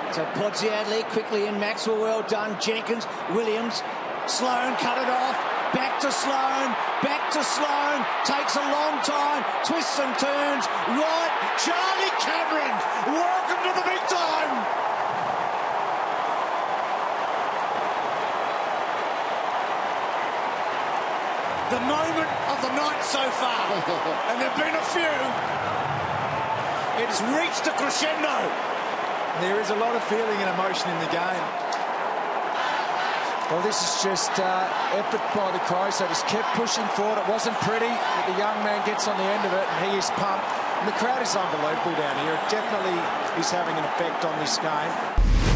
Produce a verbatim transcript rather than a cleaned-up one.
So Podsiadly quickly in. Maxwell, well done. Jenkins, Williams, Sloan cut it off. Back to Sloan, back to Sloan. Takes a long time. Twists and turns. Right, Charlie Cameron. Welcome to the big time. The moment of the night so far, and there have been a few. It's reached a crescendo. There is a lot of feeling and emotion in the game. Well, this is just uh, effort by the Crows. They just kept pushing forward. It wasn't pretty, but the young man gets on the end of it, and he is pumped. And the crowd is unbelievable down here. It definitely is having an effect on this game.